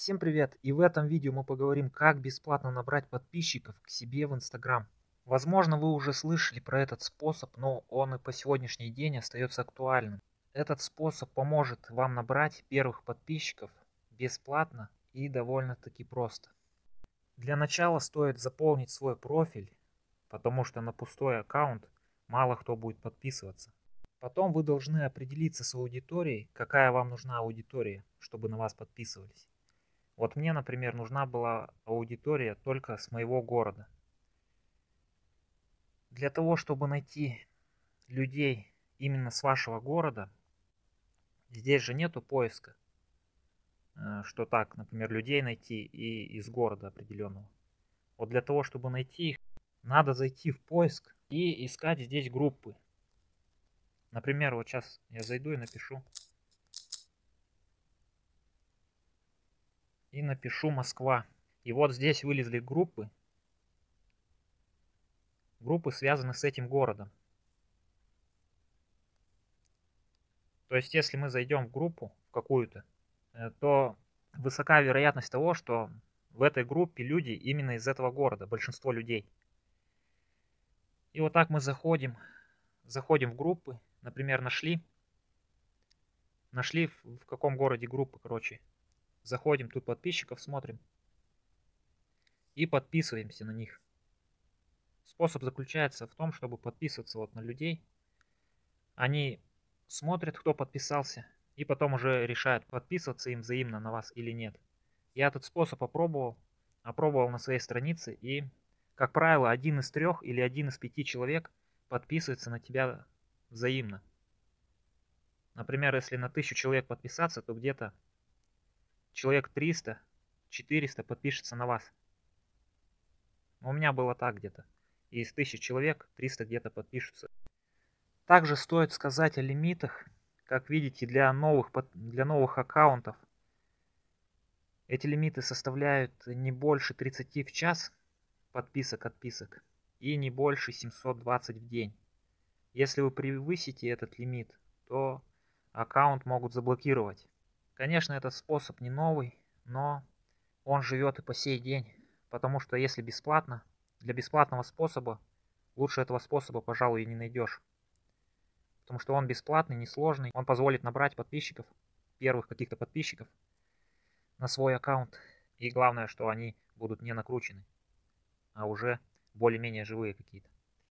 Всем привет! И в этом видео мы поговорим, как бесплатно набрать подписчиков к себе в Instagram. Возможно, вы уже слышали про этот способ, но он и по сегодняшний день остается актуальным. Этот способ поможет вам набрать первых подписчиков бесплатно и довольно-таки просто. Для начала стоит заполнить свой профиль, потому что на пустой аккаунт мало кто будет подписываться. Потом вы должны определиться с аудиторией, какая вам нужна аудитория, чтобы на вас подписывались. Вот мне, например, нужна была аудитория только с моего города. Для того, чтобы найти людей именно с вашего города, здесь же нету поиска, что так, например, людей найти и из города определенного. Вот для того, чтобы найти их, надо зайти в поиск и искать здесь группы. Например, вот сейчас я зайду и напишу Москва. И вот здесь вылезли группы. Группы связаны с этим городом. То есть, если мы зайдем в группу в какую-то, то высока вероятность того, что в этой группе люди именно из этого города, большинство людей. И вот так мы заходим в группы, например, нашли в каком городе группы, короче. Заходим, тут подписчиков смотрим и подписываемся на них. Способ заключается в том, чтобы подписываться вот на людей. Они смотрят, кто подписался, и потом уже решают, подписываться им взаимно на вас или нет. Я этот способ опробовал на своей странице, и, как правило, 1 из 3 или 1 из 5 человек подписывается на тебя взаимно. Например, если на 1000 человек подписаться, то где-то человек 300-400 подпишется на вас. У меня было так где-то. И из 1000 человек 300 где-то подпишутся. Также стоит сказать о лимитах. Как видите, для новых аккаунтов эти лимиты составляют не больше 30 в час отписок и не больше 720 в день. Если вы превысите этот лимит, то аккаунт могут заблокировать. Конечно, этот способ не новый, но он живет и по сей день, потому что если бесплатно, для бесплатного способа лучше этого способа, пожалуй, и не найдешь. Потому что он бесплатный, несложный, он позволит набрать подписчиков, первых каких-то подписчиков на свой аккаунт. И главное, что они будут не накручены, а уже более-менее живые какие-то.